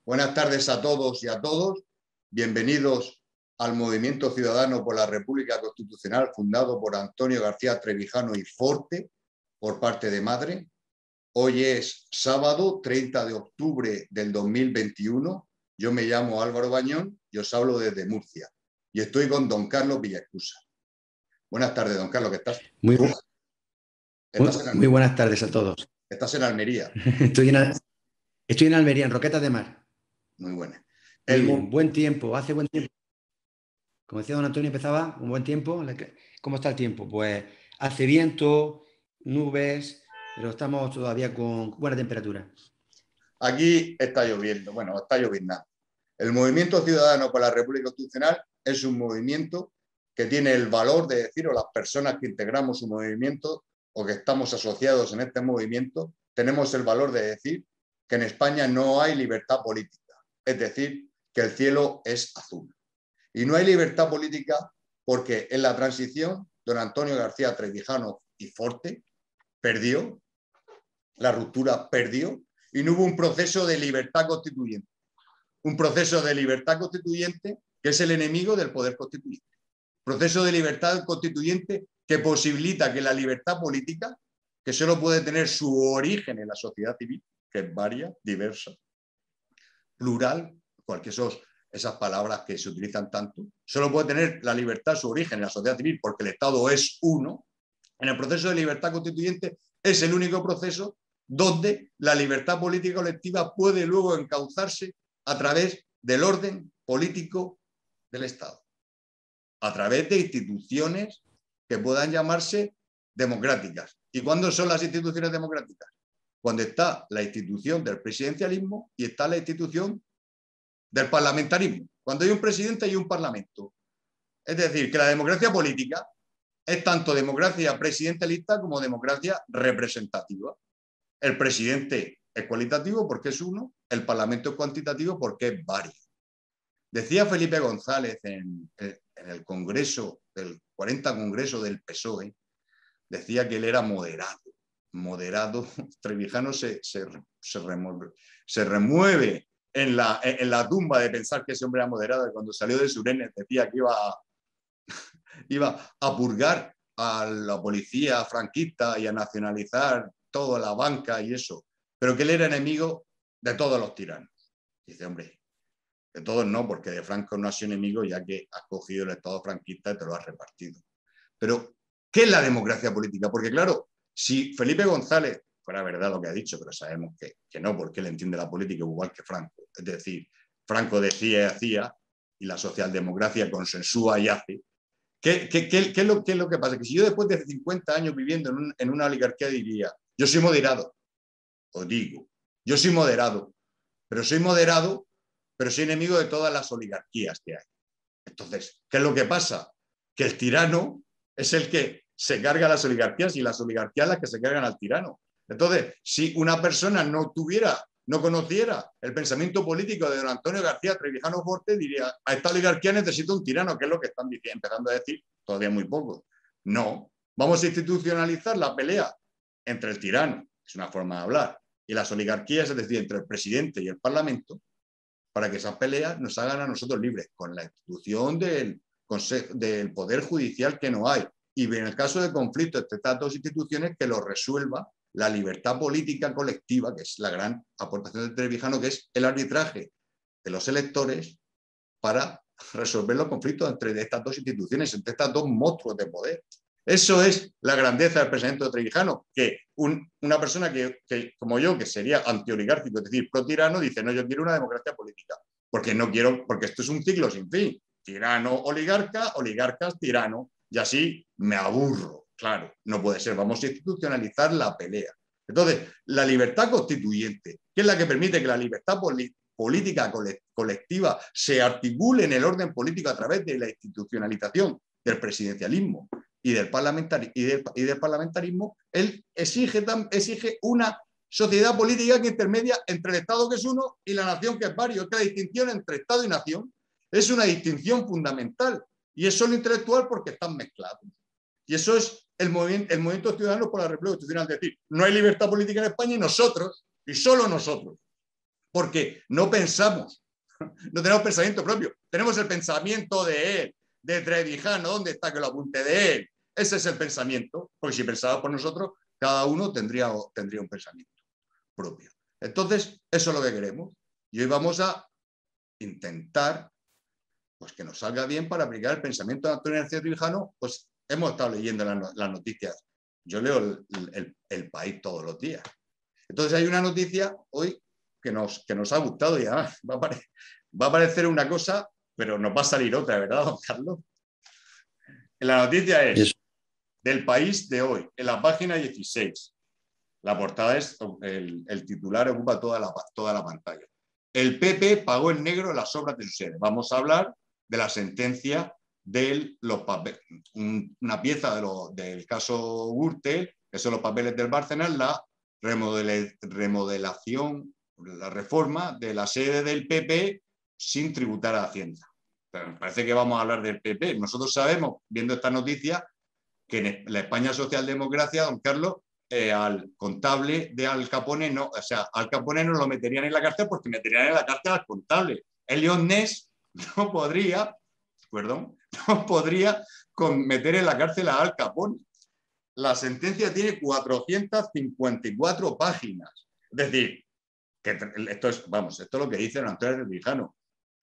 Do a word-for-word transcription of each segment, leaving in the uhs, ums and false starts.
Buenas tardes a todos y a todos. Bienvenidos al Movimiento Ciudadano por la República Constitucional, fundado por Antonio García Trevijano y Forte, por parte de Madre. Hoy es sábado, treinta de octubre del dos mil veintiuno. Yo me llamo Álvaro Bañón y os hablo desde Murcia. Y estoy con don Carlos Villaescusa. Buenas tardes, don Carlos, ¿qué estás? Muy, bu ¿Estás en muy buenas tardes a todos. Estás en Almería. Estoy en, estoy en Almería, en Roquetas de Mar. Muy buena. Muy El bien, buen tiempo, hace buen tiempo. Como decía don Antonio, empezaba un buen tiempo. ¿Cómo está el tiempo? Pues hace viento, nubes, pero estamos todavía con buena temperatura. Aquí está lloviendo, bueno, está lloviendo. El Movimiento Ciudadano por la República Constitucional es un movimiento que tiene el valor de decir, o las personas que integramos un movimiento o que estamos asociados en este movimiento, tenemos el valor de decir que en España no hay libertad política, es decir, que el cielo es azul. Y no hay libertad política porque en la transición don Antonio García Trevijano y Forte perdió, la ruptura perdió, y no hubo un proceso de libertad constituyente. Un proceso de libertad constituyente que es el enemigo del poder constituyente. Proceso de libertad constituyente que posibilita que la libertad política, que solo puede tener su origen en la sociedad civil, que es varia, diversa, plural, cualquier esos, esas palabras que se utilizan tanto, solo puede tener la libertad su origen en la sociedad civil porque el Estado es uno. En el proceso de libertad constituyente es el único proceso donde la libertad política colectiva puede luego encauzarse a través del orden político del Estado, a través de instituciones que puedan llamarse democráticas. ¿Y cuándo son las instituciones democráticas? Cuando está la institución del presidencialismo y está la institución del parlamentarismo. Cuando hay un presidente y un parlamento. Es decir, que la democracia política es tanto democracia presidencialista como democracia representativa. El presidente es cualitativo porque es uno, el Parlamento es cuantitativo porque es varios. Decía Felipe González en, en el Congreso, el cuarenta Congreso del P S O E, decía que él era moderado. Moderado, Trevijano se, se, se, remueve, se remueve en la, en la tumba de pensar que ese hombre era moderado, y cuando salió de Surenes decía que iba a, iba a purgar a la policía franquista y a nacionalizar toda la banca y eso, pero que él era enemigo de todos los tiranos. Dice, hombre, de todos no, porque de Franco no ha sido enemigo ya que has cogido el Estado franquista y te lo has repartido. Pero, ¿qué es la democracia política? Porque claro, si Felipe González, fuera verdad lo que ha dicho, pero sabemos que, que no, porque él entiende la política igual que Franco. Es decir, Franco decía y hacía, y la socialdemocracia consensúa y hace. ¿Qué, qué, qué, qué, es lo, ¿Qué es lo que pasa? Que si yo después de cincuenta años viviendo en, un, en una oligarquía diría, yo soy moderado, os digo, yo soy moderado, pero soy moderado, pero soy enemigo de todas las oligarquías que hay. Entonces, ¿qué es lo que pasa? Que el tirano es el que se carga a las oligarquías y las oligarquías las que se cargan al tirano. Entonces, si una persona no tuviera, no conociera el pensamiento político de don Antonio García Trevijano Forte, diría, a esta oligarquía necesita un tirano, que es lo que están diciendo, empezando a decir todavía muy poco. No, vamos a institucionalizar la pelea entre el tirano, es una forma de hablar, y las oligarquías, es decir, entre el presidente y el parlamento, para que esas peleas nos hagan a nosotros libres, con la institución del, del Poder Judicial que no hay. Y en el caso de conflicto entre estas dos instituciones, que lo resuelva la libertad política colectiva, que es la gran aportación de Trevijano, que es el arbitraje de los electores para resolver los conflictos entre estas dos instituciones, entre estas dos monstruos de poder. Eso es la grandeza del pensamiento de Trevijano, que un, una persona que, que, como yo, que sería antioligárquico, es decir, pro-tirano, dice, no, yo quiero una democracia política, porque no quiero, porque esto es un ciclo sin fin. Tirano, oligarca, oligarcas, tirano, y así me aburro. Claro, no puede ser, vamos a institucionalizar la pelea. Entonces, la libertad constituyente, que es la que permite que la libertad política política colectiva se articule en el orden político a través de la institucionalización del presidencialismo y del, parlamentari y del, y del parlamentarismo, él exige, exige una sociedad política que intermedia entre el Estado, que es uno, y la nación, que es varios. Que la distinción entre Estado y nación es una distinción fundamental, y es solo intelectual porque están mezclados. Y eso es el movimiento, el movimiento ciudadano por la República Constitucional, es decir, no hay libertad política en España y nosotros, y solo nosotros, porque no pensamos, no tenemos pensamiento propio, tenemos el pensamiento de él, de Trevijano, ¿dónde está que lo apunte de él? Ese es el pensamiento, porque si pensaba por nosotros, cada uno tendría, tendría un pensamiento propio. Entonces, eso es lo que queremos. Y hoy vamos a intentar pues, que nos salga bien para aplicar el pensamiento de Antonio García Trevijano. Pues hemos estado leyendo las, las noticias. Yo leo el, el, el País todos los días. Entonces hay una noticia hoy que nos, que nos ha gustado y además va a, pare, va a parecer una cosa, pero nos va a salir otra, ¿verdad, don Carlos? La noticia es Eso. del País de hoy, en la página dieciséis. La portada es, el, el titular ocupa toda la, toda la pantalla. El P P pagó en negro las obras de su sede. Vamos a hablar de la sentencia de los papeles, un, una pieza de lo, del caso Gürtel, que son los papeles del Bárcenas, la remodel, remodelación, la reforma de la sede del P P sin tributar a Hacienda. Pero me parece que vamos a hablar del P P. Nosotros sabemos, viendo esta noticia, que en la España socialdemocracia, don Carlos, Eh, al contable de Al Capone, no, o sea, Al Capone no lo meterían en la cárcel porque meterían en la cárcel al contable. Elliot Ness no podría, perdón, no podría con meter en la cárcel a Al Capone. La sentencia tiene cuatrocientas cincuenta y cuatro páginas. Es decir, que esto es, vamos, esto es lo que dice Antonio Trevijano.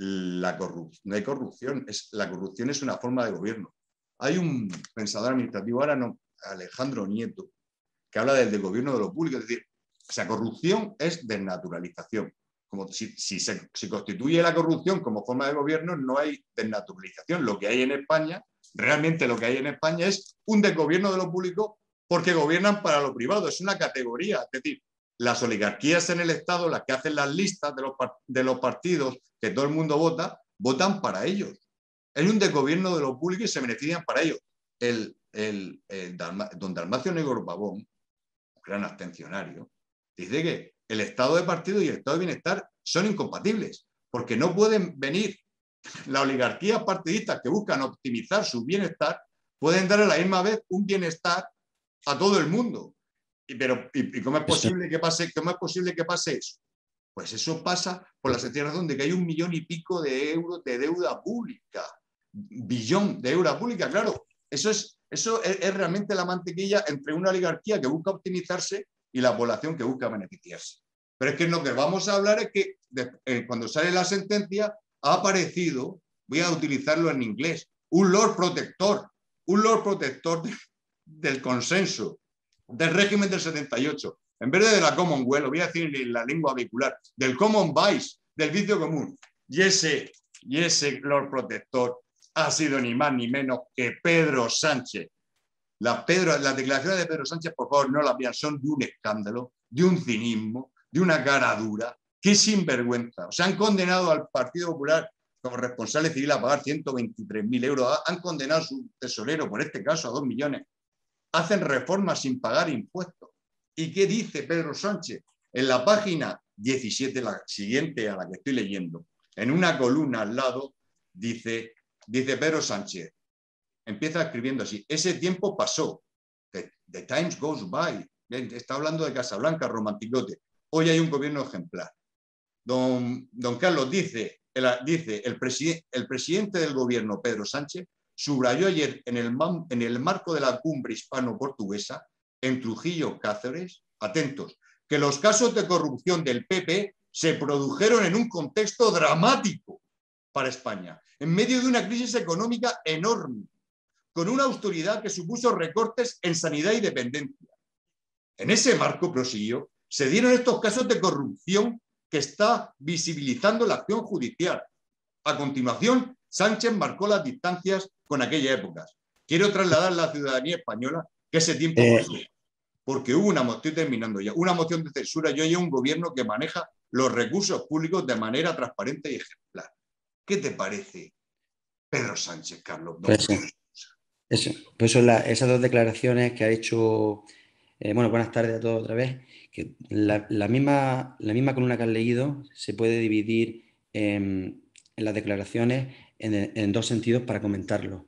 La corrupción, no hay corrupción, es, la corrupción es una forma de gobierno. Hay un pensador administrativo, ahora no, Alejandro Nieto, que habla del, del gobierno de lo público, es decir, o sea, corrupción es desnaturalización. Como si, si se si constituye la corrupción como forma de gobierno, no hay desnaturalización. Lo que hay en España, realmente lo que hay en España es un desgobierno de lo público porque gobiernan para lo privado. Es una categoría, es decir, las oligarquías en el Estado, las que hacen las listas de los, de los partidos que todo el mundo vota, votan para ellos. Es un desgobierno de lo público y se benefician para ellos. El, el, el Dalma, don Dalmacio Negro Pavón, gran abstencionario, dice que el estado de partido y el estado de bienestar son incompatibles, porque no pueden venir las oligarquías partidistas que buscan optimizar su bienestar, pueden dar a la misma vez un bienestar a todo el mundo. Y, pero, y, y ¿cómo es posible que pase, cómo es posible que pase eso? Pues eso pasa por la sencilla razón de que hay un millón y pico de euros de deuda pública, billón de deuda pública, claro, eso es Eso es, es realmente la mantequilla entre una oligarquía que busca optimizarse y la población que busca beneficiarse. Pero es que lo que vamos a hablar es que de, eh, cuando sale la sentencia ha aparecido, voy a utilizarlo en inglés, un Lord Protector, un Lord Protector de, del consenso, del régimen del setenta y ocho. En vez de la Commonwealth, lo voy a decir en la lengua vehicular, del Common Vice, del vicio común. Y ese, y ese Lord Protector ha sido ni más ni menos que Pedro Sánchez. Las, Pedro, las declaraciones de Pedro Sánchez, por favor, no las vean, son de un escándalo, de un cinismo, de una cara dura, que sinvergüenza. O sea, han condenado al Partido Popular como responsable civil a pagar ciento veintitrés mil euros, han condenado a su tesorero, por este caso, a dos millones. Hacen reformas sin pagar impuestos. ¿Y qué dice Pedro Sánchez? En la página diecisiete, la siguiente a la que estoy leyendo, en una columna al lado, dice... Dice Pedro Sánchez, empieza escribiendo así, ese tiempo pasó, the, the times goes by, está hablando de Casablanca, romanticote, hoy hay un gobierno ejemplar. Don, don Carlos dice, el, dice el, preside, el presidente del gobierno, Pedro Sánchez, subrayó ayer en el, en el marco de la cumbre hispano-portuguesa, en Trujillo, Cáceres, atentos, que los casos de corrupción del P P se produjeron en un contexto dramático para España, en medio de una crisis económica enorme, con una austeridad que supuso recortes en sanidad y dependencia. En ese marco, prosiguió, se dieron estos casos de corrupción que está visibilizando la acción judicial. A continuación, Sánchez marcó las distancias con aquellas épocas. Quiero trasladar a la ciudadanía española que ese tiempo eh... pasó, porque hubo una moción, estoy terminando ya, una moción de censura y hoy hay un gobierno que maneja los recursos públicos de manera transparente y ejemplar. ¿Qué te parece, Pedro Sánchez, Carlos? Pues eso, eso, pues eso la, esas dos declaraciones que ha hecho, eh, bueno, buenas tardes a todos otra vez, que la, la, misma, la misma columna que han leído se puede dividir en, en las declaraciones en, en dos sentidos para comentarlo.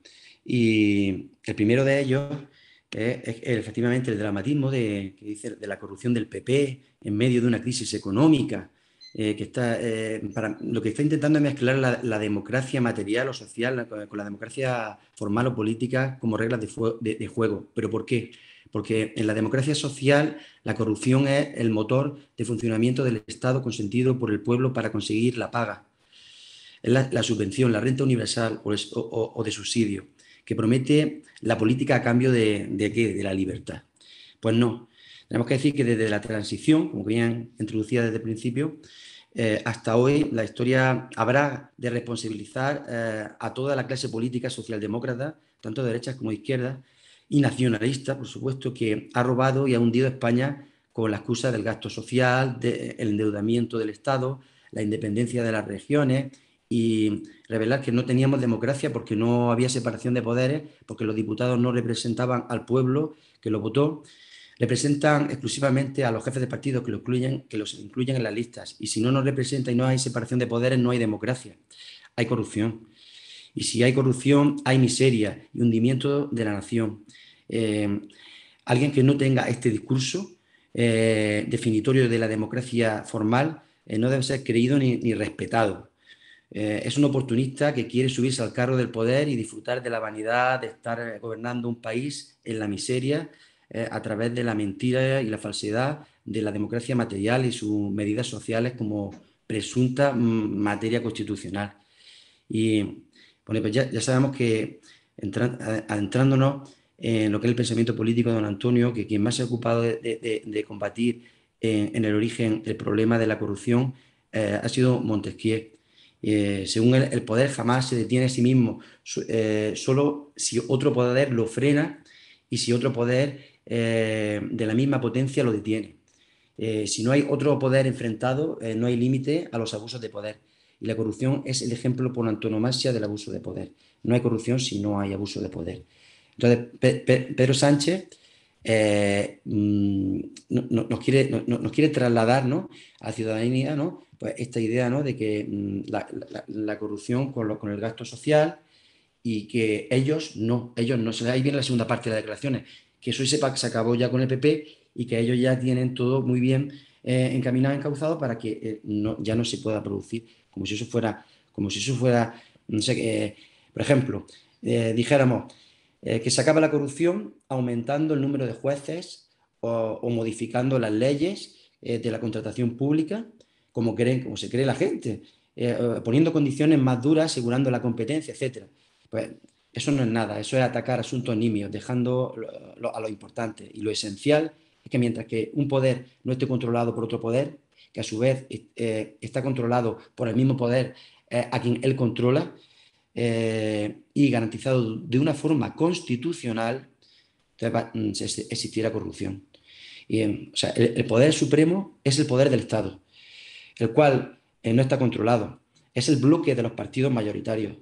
Y el primero de ellos es, es efectivamente el dramatismo de, que dice, de la corrupción del P P en medio de una crisis económica eh, que está, eh, para, lo que está intentando es mezclar la, la democracia material o social la, con la democracia formal o política como reglas de, de, de juego. ¿Pero por qué? Porque en la democracia social la corrupción es el motor de funcionamiento del Estado consentido por el pueblo para conseguir la paga. Es la, la subvención, la renta universal o, es, o, o de subsidio, que promete la política a cambio de, de, ¿qué? De la libertad. Pues no. Tenemos que decir que desde la transición, como bien introducida desde el principio, eh, hasta hoy la historia habrá de responsabilizar eh, a toda la clase política socialdemócrata, tanto de derechas como de izquierdas, y nacionalista, por supuesto, que ha robado y ha hundido a España con la excusa del gasto social, del endeudamiento del Estado, la independencia de las regiones y revelar que no teníamos democracia porque no había separación de poderes, porque los diputados no representaban al pueblo que lo votó, representan exclusivamente a los jefes de partido que, lo incluyen, que los incluyen en las listas. Y si no nos representa y no hay separación de poderes, no hay democracia, hay corrupción. Y si hay corrupción, hay miseria y hundimiento de la nación. Eh, alguien que no tenga este discurso eh, definitorio de la democracia formal eh, no debe ser creído ni, ni respetado. Eh, es un oportunista que quiere subirse al carro del poder y disfrutar de la vanidad de estar gobernando un país en la miseria eh, a través de la mentira y la falsedad de la democracia material y sus medidas sociales como presunta materia constitucional. Y bueno, pues ya, ya sabemos que entra, adentrándonos en lo que es el pensamiento político de don Antonio, que quien más se ha ocupado de, de, de combatir en, en el origen el problema de la corrupción eh, ha sido Montesquieu. Eh, según él, el poder jamás se detiene a sí mismo, eh, solo si otro poder lo frena y si otro poder eh, de la misma potencia lo detiene. Eh, si no hay otro poder enfrentado, eh, no hay límite a los abusos de poder. Y la corrupción es el ejemplo por antonomasia del abuso de poder. No hay corrupción si no hay abuso de poder. Entonces, Pe Pe Pedro Sánchez eh, mmm, no, no, nos, quiere, no, nos quiere trasladar, ¿no?, a la ciudadanía, ¿no?, pues esta idea, ¿no?, de que mmm, la, la, la, corrupción con, lo, con el gasto social y que ellos no, ellos no. Ahí viene la segunda parte de las declaraciones, que eso se, se acabó ya con el P P y que ellos ya tienen todo muy bien eh, encaminado, encauzado para que eh, no, ya no se pueda producir, como si eso fuera, como si eso fuera, no sé, eh, por ejemplo, eh, dijéramos eh, que se acaba la corrupción aumentando el número de jueces o, o modificando las leyes eh, de la contratación pública, como, creen, como se cree la gente, eh, poniendo condiciones más duras, asegurando la competencia, etcétera. Pues eso no es nada, eso es atacar asuntos nimios, dejando lo, lo, a lo importante. Y lo esencial es que mientras que un poder no esté controlado por otro poder, que a su vez eh, está controlado por el mismo poder eh, a quien él controla, eh, y garantizado de una forma constitucional, entonces existirá corrupción. Y, o sea, el, el poder supremo es el poder del Estado, el cual eh, no está controlado. Es el bloque de los partidos mayoritarios.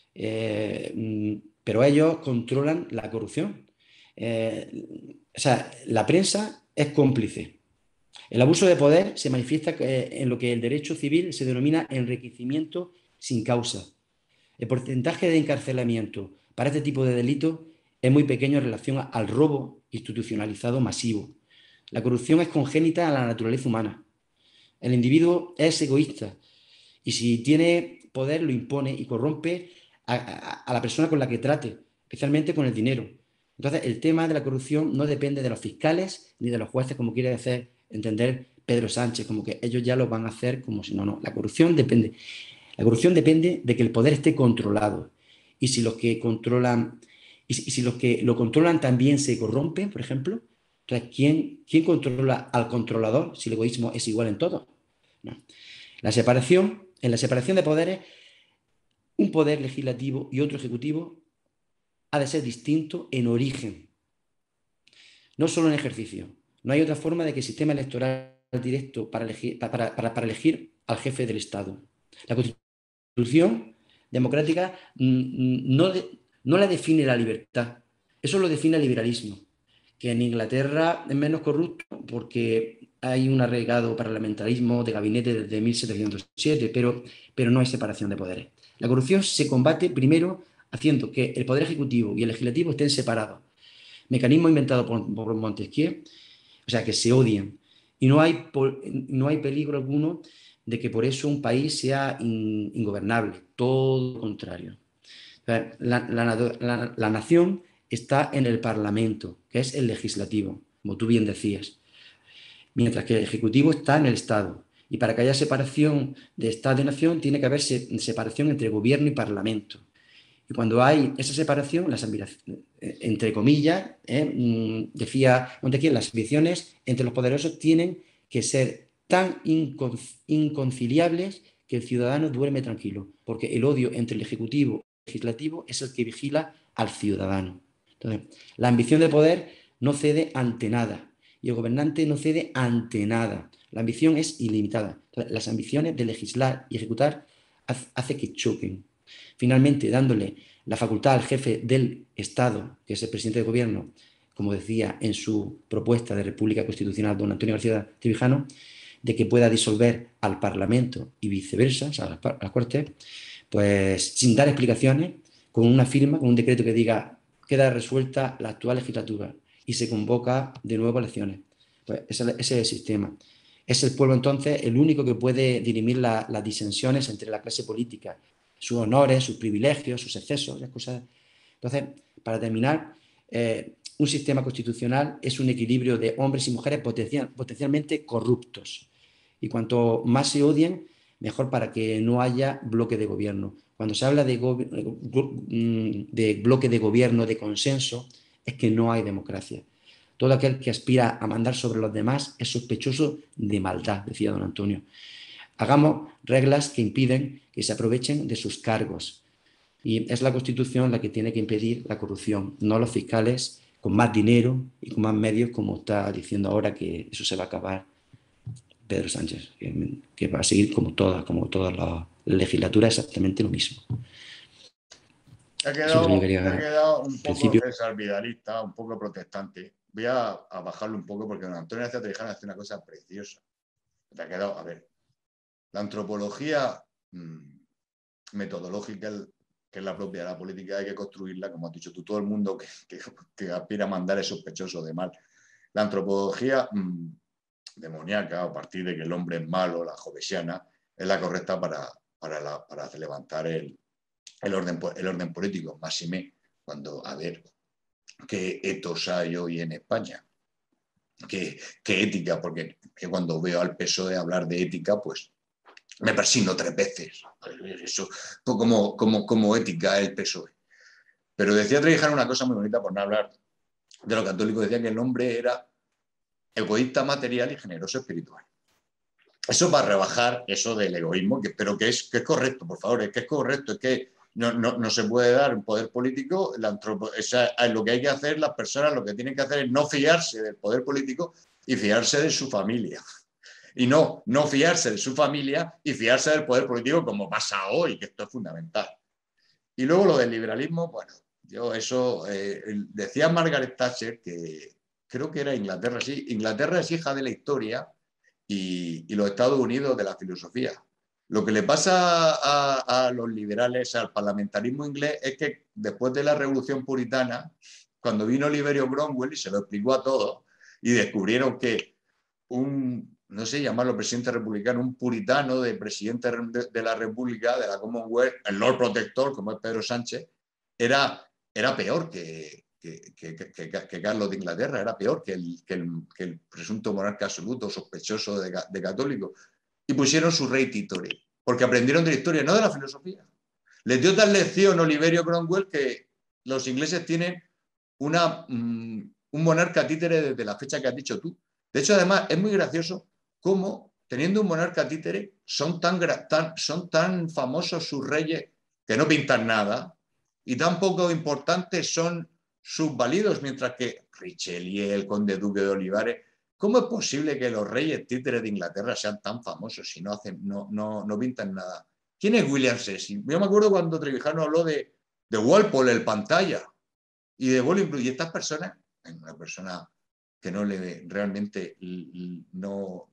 Eh, pero ellos controlan la corrupción. Eh, o sea, la prensa es cómplice. El abuso de poder se manifiesta en lo que el derecho civil se denomina enriquecimiento sin causa. El porcentaje de encarcelamiento para este tipo de delitos es muy pequeño en relación al robo institucionalizado masivo. La corrupción es congénita a la naturaleza humana. El individuo es egoísta y si tiene poder lo impone y corrompe a, a, a la persona con la que trate, especialmente con el dinero. Entonces, el tema de la corrupción no depende de los fiscales ni de los jueces, como quiere hacer entender Pedro Sánchez, como que ellos ya lo van a hacer como si no, no. La corrupción depende. La corrupción depende de que el poder esté controlado. Y si los que controlan, y si, y si los que lo controlan también se corrompen, por ejemplo, entonces, ¿quién, quién controla al controlador si el egoísmo es igual en todos? No. La separación, en la separación de poderes, un poder legislativo y otro ejecutivo ha de ser distinto en origen, no solo en ejercicio. No hay otra forma de que el sistema electoral directo para elegir, para, para, para elegir al jefe del Estado. La Constitución democrática no, de, no la define la libertad, eso lo define el liberalismo, que en Inglaterra es menos corrupto porque hay un arraigado parlamentarismo de gabinete desde mil setecientos siete, pero, pero no hay separación de poderes. La corrupción se combate primero haciendo que el poder ejecutivo y el legislativo estén separados. Mecanismo inventado por, por Montesquieu, o sea, que se odian. Y no hay, no hay peligro alguno de que por eso un país sea in, ingobernable, todo lo contrario. La, la, la, la nación está en el Parlamento, que es el legislativo, como tú bien decías, mientras que el Ejecutivo está en el Estado. Y para que haya separación de Estado y nación, tiene que haber separación entre gobierno y Parlamento. Y cuando hay esa separación, las entre comillas, eh, decía Montesquieu, las ambiciones entre los poderosos tienen que ser tan incon inconciliables que el ciudadano duerme tranquilo, porque el odio entre el Ejecutivo y el Legislativo es el que vigila al ciudadano. Entonces, la ambición de poder no cede ante nada y el gobernante no cede ante nada. La ambición es ilimitada. Entonces, las ambiciones de legislar y ejecutar hace que choquen. Finalmente, dándole la facultad al jefe del Estado, que es el presidente del gobierno, como decía en su propuesta de República Constitucional don Antonio García Trevijano, de que pueda disolver al Parlamento y viceversa, o sea, a las Cortes, pues sin dar explicaciones, con una firma, con un decreto que diga queda resuelta la actual legislatura y se convoca de nuevo elecciones. Pues ese, ese es el sistema. Es el pueblo entonces el único que puede dirimir la, las disensiones entre la clase política, sus honores, sus privilegios, sus excesos, las cosas. Entonces, para terminar, eh, un sistema constitucional es un equilibrio de hombres y mujeres potencial, potencialmente corruptos. Y cuanto más se odien, mejor para que no haya bloque de gobierno. Cuando se habla de, de bloque de gobierno, de consenso, es que no hay democracia. Todo aquel que aspira a mandar sobre los demás es sospechoso de maldad, decía don Antonio. Hagamos reglas que impiden que se aprovechen de sus cargos. Y es la Constitución la que tiene que impedir la corrupción, no los fiscales con más dinero y con más medios, como está diciendo ahora que eso se va a acabar Pedro Sánchez, que, que va a seguir como todas, como todas las legislaturas exactamente lo mismo. Ha quedado, quería, ha quedado un poco César Vidalista, un poco protestante. Voy a, a bajarlo un poco porque don Antonio García Trevijano hace una cosa preciosa. Te ha quedado, a ver, la antropología mmm, metodológica, que es la propia de la política, hay que construirla, como has dicho tú, todo el mundo que, que, que aspira a mandar es sospechoso de mal. La antropología mmm, demoníaca, a partir de que el hombre es malo, la jovesiana, es la correcta para, para, la, para levantar el, el, orden, el orden político, máxime cuando, a ver, qué etos hay hoy en España, qué, qué ética, porque que cuando veo al P S O E hablar de ética, pues me persigno tres veces. Eso, como, como, como ética el P S O E. Pero decía Trevijano una cosa muy bonita, por no hablar de lo católico, decía que el hombre era egoísta material y generoso espiritual. Eso va a rebajar eso del egoísmo, que, pero que es, que es correcto, por favor, es que es correcto, es que no, no, no se puede dar un poder político, la antropo, esa, lo que hay que hacer, las personas lo que tienen que hacer es no fiarse del poder político y fiarse de su familia. Y no, no fiarse de su familia y fiarse del poder político como pasa hoy, que esto es fundamental. Y luego lo del liberalismo, bueno, yo eso, eh, decía Margaret Thatcher, que creo que era Inglaterra, sí, Inglaterra es hija de la historia y, y los Estados Unidos de la filosofía. Lo que le pasa a, a los liberales, al parlamentarismo inglés, es que después de la Revolución Puritana, cuando vino Oliverio Cromwell y se lo explicó a todos, y descubrieron que un, no sé llamarlo presidente republicano, un puritano de presidente de, de la República, de la Commonwealth, el Lord Protector, como es Pedro Sánchez, era, era peor que, que, que, que, que Carlos de Inglaterra, era peor que el, que el, que el presunto monarca absoluto, sospechoso de, de católico. Y pusieron su rey títore, porque aprendieron de la historia, no de la filosofía. Les dio tal lección Oliverio Cromwell que los ingleses tienen una, um, un monarca títere desde la fecha que has dicho tú. De hecho, además, es muy gracioso cómo, teniendo un monarca títere, son tan, tan, son tan famosos sus reyes que no pintan nada y tan poco importantes son sus válidos, mientras que Richelieu, el conde duque de Olivares, ¿cómo es posible que los reyes títeres de Inglaterra sean tan famosos si no, hacen, no, no, no pintan nada? ¿Quién es William Cecil? Yo me acuerdo cuando Trevijano habló de, de Walpole, el pantalla, y de Bolingbroke, y estas personas, una persona que no le realmente no,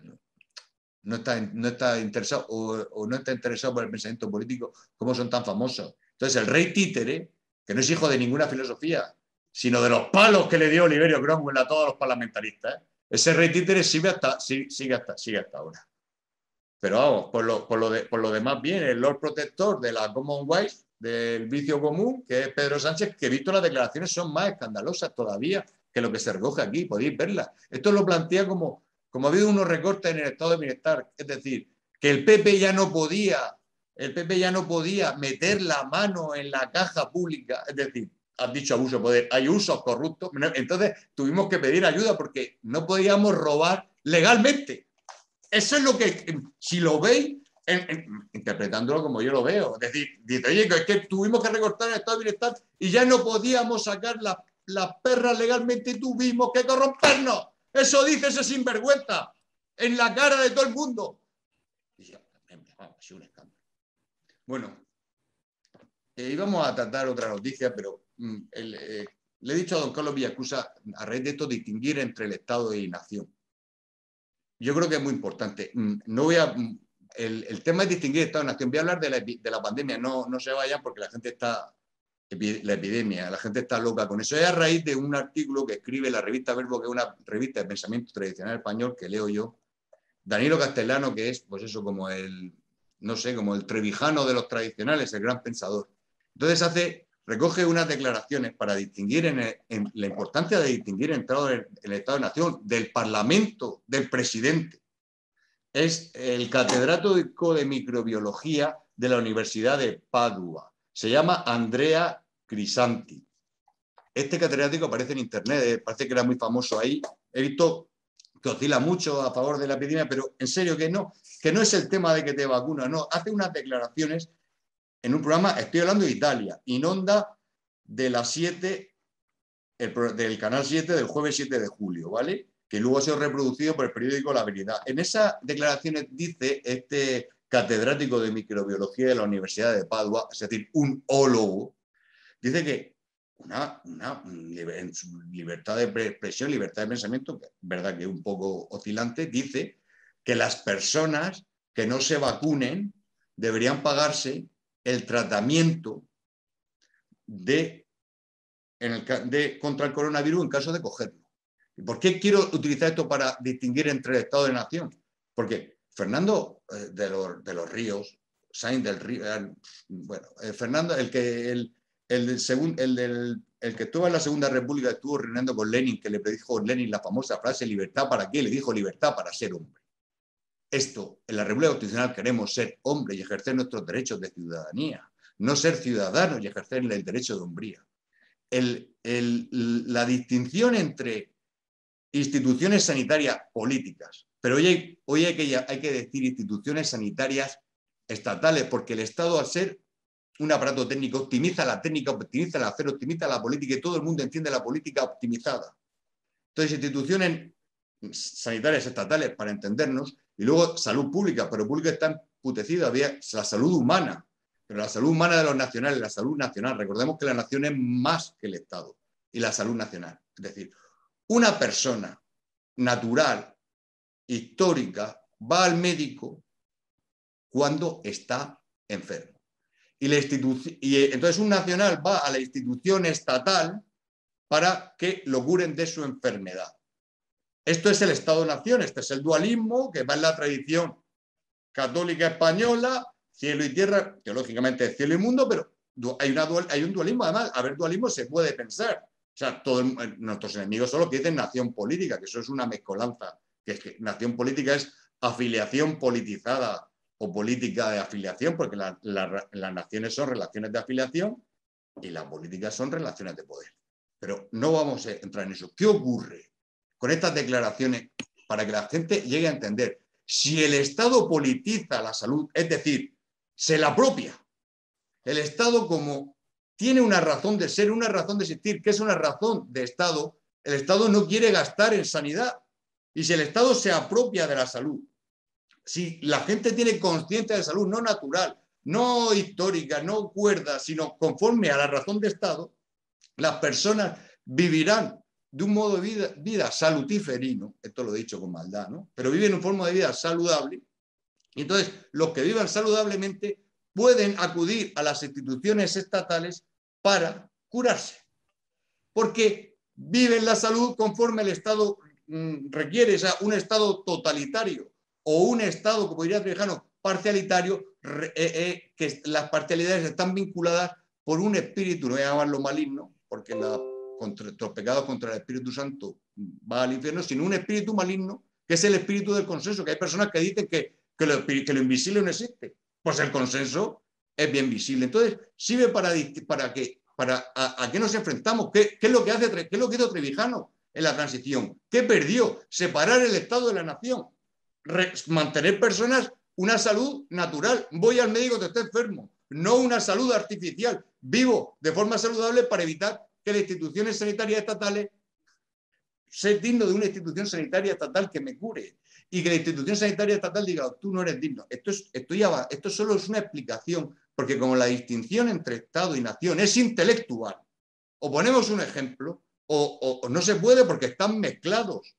no, está, no está interesado o, o no está interesado por el pensamiento político, ¿cómo son tan famosos? Entonces el rey títere, que no es hijo de ninguna filosofía, sino de los palos que le dio Oliverio Cromwell a todos los parlamentaristas, ese rey títere sigue hasta, sigue hasta, sigue hasta ahora. Pero vamos, por lo, por lo, de, por lo demás bien, el Lord Protector de la Commonwealth, del vicio común, que es Pedro Sánchez, que he visto las declaraciones son más escandalosas todavía que lo que se recoge aquí, podéis verlas. Esto lo plantea como, como ha habido unos recortes en el estado de bienestar, es decir, que el P P ya no podía, el P P ya no podía meter la mano en la caja pública, es decir, has dicho abuso de poder, hay usos corruptos, entonces tuvimos que pedir ayuda porque no podíamos robar legalmente. Eso es lo que, si lo veis, en, en, interpretándolo como yo lo veo, es decir, dice, oye, es que tuvimos que recortar el estado de bienestar y ya no podíamos sacar las la perras legalmente y tuvimos que corrompernos. Eso dice ese sinvergüenza en la cara de todo el mundo. Y yo, ha sido un escándalo. Bueno, eh, íbamos a tratar otra noticia, pero mm, el, eh, le he dicho a don Carlos Villacusa, a raíz de esto, distinguir entre el Estado y nación. Yo creo que es muy importante. No voy a, el, el tema es distinguir Estado y nación. Voy a hablar de la, de la pandemia, no, no se vayan porque la gente está, la epidemia, la gente está loca con eso. Es a raíz de un artículo que escribe la revista Verbo, que es una revista de pensamiento tradicional español que leo yo, Danilo Castellano, que es, pues eso, como el, no sé, como el trevijano de los tradicionales, el gran pensador. Entonces hace, recoge unas declaraciones para distinguir en, el, en la importancia de distinguir entre el, el Estado de Nación, del Parlamento, del presidente. Es el catedrático de microbiología de la Universidad de Padua. Se llama Andrea Crisanti. Este catedrático aparece en internet, parece que era muy famoso ahí. He visto que oscila mucho a favor de la epidemia, pero en serio que no, que no es el tema de que te vacunas, no. Hace unas declaraciones en un programa, estoy hablando de Italia, in onda de las siete, el, del canal siete del jueves siete de julio, ¿vale? Que luego ha sido reproducido por el periódico La Veridad. En esas declaraciones dice este catedrático de microbiología de la Universidad de Padua, es decir, un ólogo, dice que una, una libertad de expresión, libertad de pensamiento, que es verdad que es un poco oscilante, dice que las personas que no se vacunen deberían pagarse el tratamiento de, en el, de, contra el coronavirus en caso de cogerlo. ¿Y por qué quiero utilizar esto para distinguir entre el Estado y la Nación? Porque Fernando eh, de, los, de los Ríos, Sainz del Río, eh, bueno, eh, Fernando, el que, el, el, del segun, el, del, el que estuvo en la Segunda República, estuvo reuniendo con Lenin, que le predijo Lenin la famosa frase, ¿libertad para qué? Le dijo, libertad para ser hombre. Esto, en la República Constitucional queremos ser hombres y ejercer nuestros derechos de ciudadanía, no ser ciudadanos y ejercer el derecho de hombría. El, el, la distinción entre instituciones sanitarias políticas, pero hoy hay, hoy hay, que, hay que decir instituciones sanitarias estatales, porque el Estado, al ser un aparato técnico, optimiza la técnica, optimiza el hacer, optimiza la política y todo el mundo entiende la política optimizada. Entonces, instituciones sanitarias estatales, para entendernos, y luego salud pública, pero pública está emputecida, había la salud humana, pero la salud humana de los nacionales, la salud nacional, recordemos que la nación es más que el Estado, y la salud nacional. Es decir, una persona natural, histórica, va al médico cuando está enfermo. Y, la y entonces un nacional va a la institución estatal para que lo curen de su enfermedad. Esto es el Estado-Nación, este es el dualismo que va en la tradición católica española, cielo y tierra, teológicamente es cielo y mundo, pero hay, una dual, hay un dualismo, además, a ver, dualismo se puede pensar. O sea, todo el, nuestros enemigos son los que dicen nación política, que eso es una mezcolanza, que es que nación política es afiliación politizada o política de afiliación, porque la, la, las naciones son relaciones de afiliación y las políticas son relaciones de poder. Pero no vamos a entrar en eso. ¿Qué ocurre con estas declaraciones para que la gente llegue a entender? Si el Estado politiza la salud, es decir, se la apropia, el Estado como tiene una razón de ser, una razón de existir, que es una razón de Estado, el Estado no quiere gastar en sanidad. Y si el Estado se apropia de la salud, si la gente tiene conciencia de salud, no natural, no histórica, no cuerda, sino conforme a la razón de Estado, las personas vivirán de un modo de vida, vida salutíferino, esto lo he dicho con maldad, ¿no? Pero viven en un forma de vida saludable. Y entonces, los que vivan saludablemente pueden acudir a las instituciones estatales para curarse. Porque viven la salud conforme el Estado mmm, requiere, o sea, un Estado totalitario, o un Estado, como diría Trevijano, parcialitario, eh, eh, que las parcialidades están vinculadas por un espíritu, no voy a llamarlo maligno, porque la, contra, los pecados contra el Espíritu Santo va al infierno, sino un espíritu maligno, que es el espíritu del consenso, que hay personas que dicen que, que, lo, que lo invisible no existe. Pues el consenso es bien visible. Entonces, sirve para, para, que, para a, a qué nos enfrentamos, ¿Qué, qué, es lo que hace, qué es lo que hizo Trevijano en la transición, qué perdió, separar el Estado de la nación, Re, mantener personas una salud natural. Voy al médico que esté enfermo, no una salud artificial. Vivo de forma saludable para evitar que las instituciones sanitarias estatales, ser digno de una institución sanitaria estatal que me cure y que la institución sanitaria estatal diga, tú no eres digno. Esto, es, esto, ya, esto solo es una explicación, porque como la distinción entre Estado y nación es intelectual, o ponemos un ejemplo, o, o, o no se puede porque están mezclados.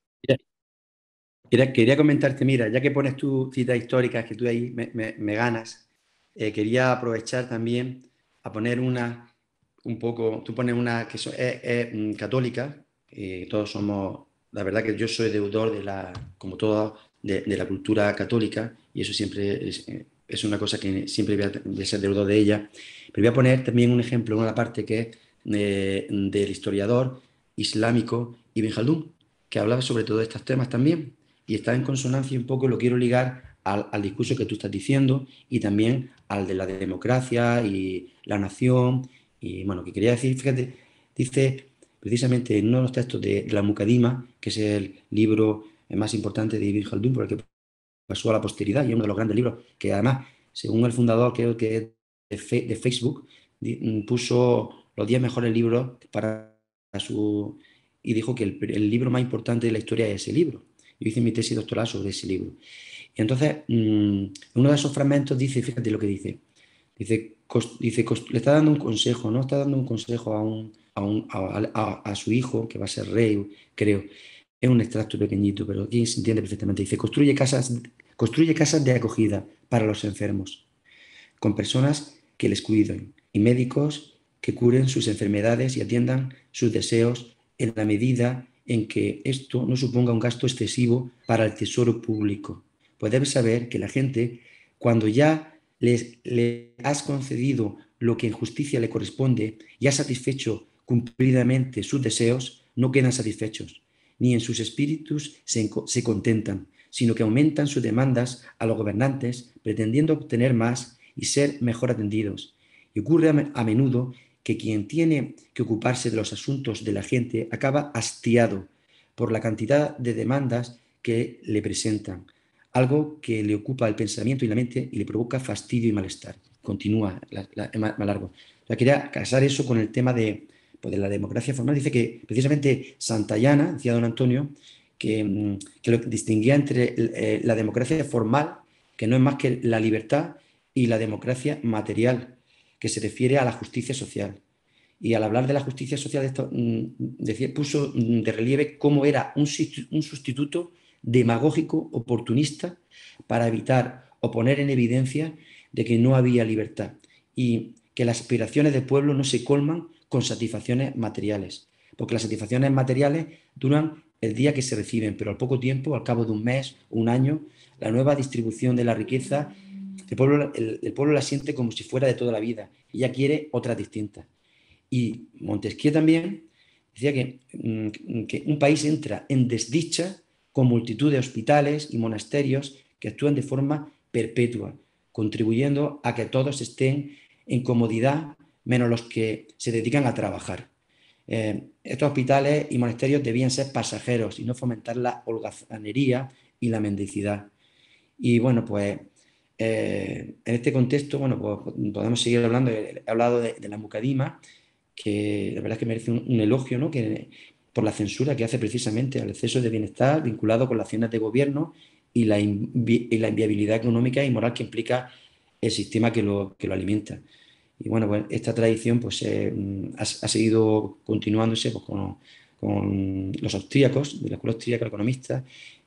Quería, quería comentarte, mira, ya que pones tus citas históricas, que tú ahí me, me, me ganas, eh, quería aprovechar también a poner una, un poco, tú pones una que so, es, es católica, eh, todos somos, la verdad que yo soy deudor de la, como todos, de, de la cultura católica, y eso siempre es, es una cosa que siempre voy a, voy a ser deudor de ella, pero voy a poner también un ejemplo, una parte que es eh, del historiador islámico Ibn Khaldun, que hablaba sobre todos estos temas también, y está en consonancia un poco, lo quiero ligar al, al discurso que tú estás diciendo y también al de la democracia y la nación. Y bueno, que quería decir, fíjate, dice precisamente en uno de los textos de la Muqaddima, que es el libro más importante de Ibn Khaldun, por el que pasó a la posteridad y es uno de los grandes libros, que además, según el fundador, creo que es de, fe, de Facebook, puso los diez mejores libros para su... y dijo que el, el libro más importante de la historia es ese libro. Yo hice mi tesis doctoral sobre ese libro. Y entonces, mmm, uno de esos fragmentos dice, fíjate lo que dice, dice, cost, dice cost, le está dando un consejo, ¿no? Está dando un consejo a, un, a, un, a, a, a su hijo, que va a ser rey, creo. Es un extracto pequeñito, pero aquí se entiende perfectamente. Dice, construye casas, construye casas de acogida para los enfermos, con personas que les cuiden y médicos que curen sus enfermedades y atiendan sus deseos en la medida en que esto no suponga un gasto excesivo para el tesoro público. Pues debes saber que la gente, cuando ya les, les has concedido lo que en justicia le corresponde y has satisfecho cumplidamente sus deseos, no quedan satisfechos, ni en sus espíritus se, se contentan, sino que aumentan sus demandas a los gobernantes, pretendiendo obtener más y ser mejor atendidos. Y ocurre a menudo que quien tiene que ocuparse de los asuntos de la gente acaba hastiado por la cantidad de demandas que le presentan, algo que le ocupa el pensamiento y la mente y le provoca fastidio y malestar. Continúa, la, la, más largo. O sea, quería casar eso con el tema de, pues, de la democracia formal. Dice que precisamente Santayana, decía don Antonio, que, que lo que distinguía entre eh, la democracia formal, que no es más que la libertad, y la democracia material, que se refiere a la justicia social. Y al hablar de la justicia social, esto, decía, puso de relieve cómo era un, un sustituto demagógico, oportunista, para evitar o poner en evidencia de que no había libertad y que las aspiraciones del pueblo no se colman con satisfacciones materiales, porque las satisfacciones materiales duran el día que se reciben, pero al poco tiempo, al cabo de un mes, un año, la nueva distribución de la riqueza, el pueblo, el, el pueblo la siente como si fuera de toda la vida y ya quiere otras distintas. Y Montesquieu también decía que, que un país entra en desdicha con multitud de hospitales y monasterios que actúan de forma perpetua, contribuyendo a que todos estén en comodidad, menos los que se dedican a trabajar. Eh, estos hospitales y monasterios debían ser pasajeros y no fomentar la holgazanería y la mendicidad. Y bueno, pues eh, en este contexto, bueno, pues podemos seguir hablando. He hablado de, de la Muqaddima, que la verdad es que merece un, un elogio, ¿no? Que, por la censura que hace precisamente al exceso de bienestar vinculado con las acciones de gobierno y la, invi y la inviabilidad económica y moral que implica el sistema que lo, que lo alimenta. Y bueno, pues esta tradición pues, eh, ha, ha seguido continuándose pues, con, con los austríacos, de la escuela austríaca, economistas,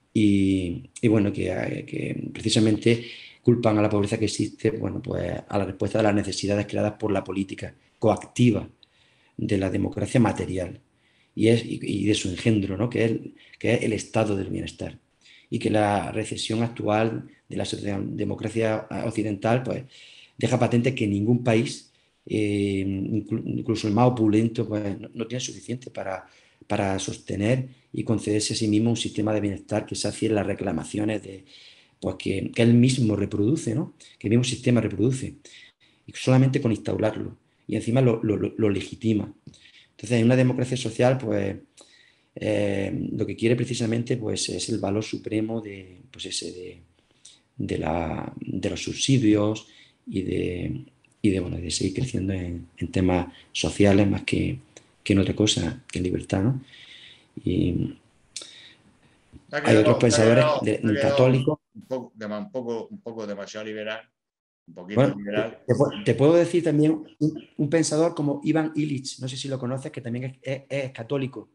y, y bueno, que, que precisamente culpan a la pobreza que existe, bueno, pues a la respuesta de las necesidades creadas por la política coactiva de la democracia material y, es, y, y de su engendro, ¿no? que, es, que es el estado del bienestar. y que la recesión actual de la democracia occidental pues, deja patente que ningún país, eh, incluso el más opulento, pues, no, no tiene suficiente para, para sostener y concederse a sí mismo un sistema de bienestar que sacie las reclamaciones de, pues, que, que él mismo reproduce, ¿no? Que el mismo sistema reproduce, y solamente con instaurarlo. Y encima lo, lo, lo legitima. Entonces, en una democracia social, pues, eh, lo que quiere precisamente pues, es el valor supremo de, pues ese de, de, la, de los subsidios y de, y de, bueno, de seguir creciendo en, en temas sociales más que, que en otra cosa, que en libertad, ¿no? Y ha hay otros quedado, ha pensadores quedado, de, ha quedado católicos. un, poco, un, poco, un poco demasiado liberal, un poquito Bueno, te, liberal. te puedo decir también un, un, pensador como Iván Illich, no sé si lo conoces, que también es, es, es católico,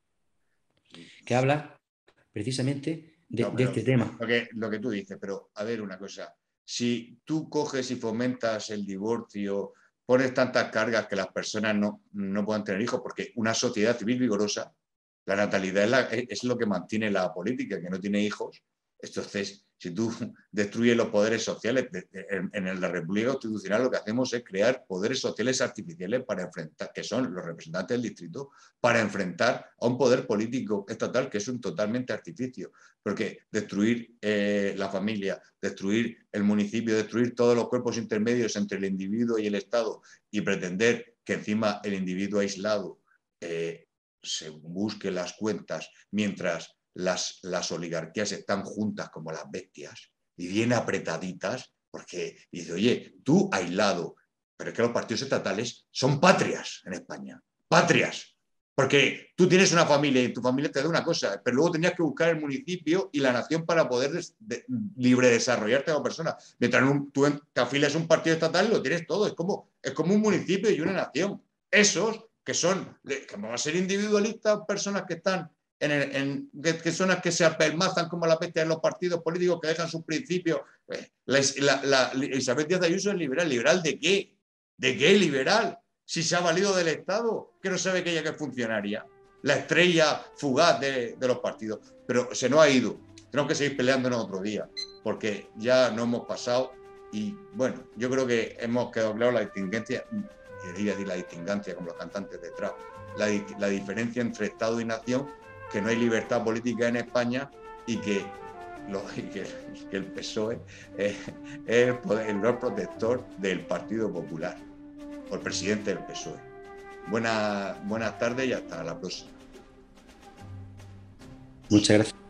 que habla precisamente de, No, de este tema. Lo que, lo que tú dices, pero a ver una cosa, si tú coges y fomentas el divorcio, pones tantas cargas que las personas no, no puedan tener hijos, porque una sociedad civil vigorosa, la natalidad es, la, es lo que mantiene la política, que no tiene hijos. Entonces, si tú destruyes los poderes sociales, en, en la República Constitucional lo que hacemos es crear poderes sociales artificiales para enfrentar, que son los representantes del distrito, para enfrentar a un poder político estatal que es un totalmente artificio. Porque destruir eh, la familia, destruir el municipio, destruir todos los cuerpos intermedios entre el individuo y el Estado y pretender que encima el individuo aislado eh, se busque las cuentas mientras las, las oligarquías están juntas como las bestias y bien apretaditas, porque dice, oye, tú aislado, pero es que los partidos estatales son patrias en España, patrias. Porque tú tienes una familia y tu familia te da una cosa, pero luego tenías que buscar el municipio y la nación para poder des, de, libre desarrollarte como persona. Mientras un, tú te afilias a un partido estatal, lo tienes todo. Es como, es como un municipio y una nación. Esos que son, que van a ser individualistas, personas que están en, el, en que, que son las que se apelmazan como la bestia en los partidos políticos, que dejan sus principios. La, la, la, Isabel Díaz Ayuso es liberal. ¿Liberal de qué? ¿De qué liberal? Si se ha valido del Estado, que no sabe que ella que es funcionaria, la estrella fugaz de, de los partidos, pero se nos ha ido. Tenemos que seguir peleándonos otro día, porque ya no hemos pasado y bueno, yo creo que hemos quedado claro la distingencia, quería decir la distingancia como los cantantes de trap, la, la diferencia entre Estado y nación, que no hay libertad política en España y que, lo, y que, que el P S O E es, es el, poder, el rol protector del Partido Popular, por presidente del P S O E. Buenas, buenas tardes y hasta la próxima. Muchas gracias.